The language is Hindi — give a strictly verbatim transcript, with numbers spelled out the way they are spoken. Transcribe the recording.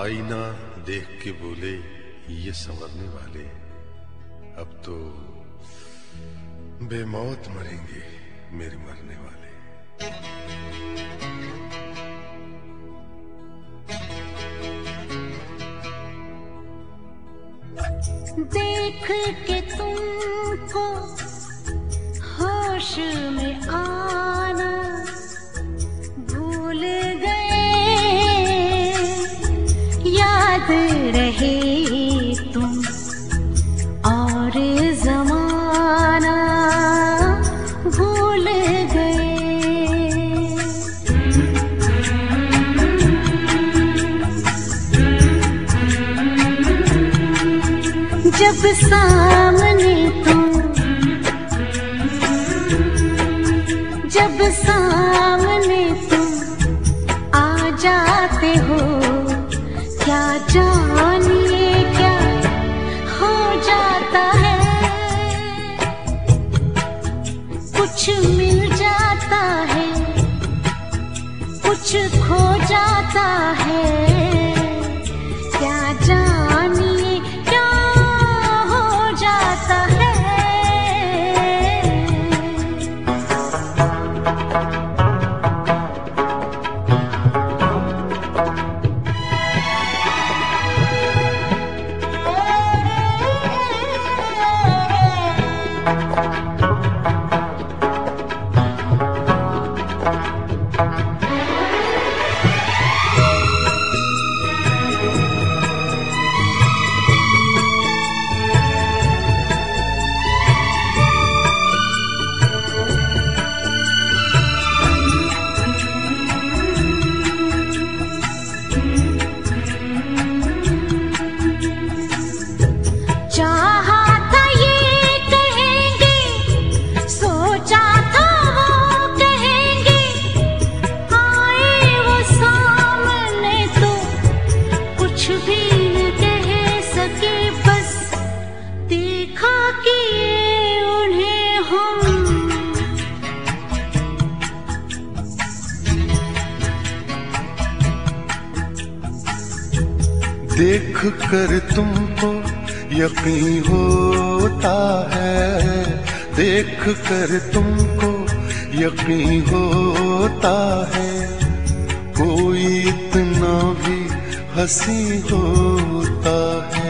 आईना देख के बोले ये संवरने वाले, अब तो बेमौत मरेंगे मेरे मरने वाले। देख के तुमको होश में आना भूल गए, याद रहे तुम और जमाना भूल गए। जब सामने तुम जब सामने तुम आ जाते हो, क्या जानिए क्या हो जाता है। कुछ मिल जाता है, कुछ खो जाता है, क्या जानिए क्या हो जाता है। देख कर तुमको यकीन होता है, देख कर तुमको यकीन होता है, कोई इतना भी हंसी होता है।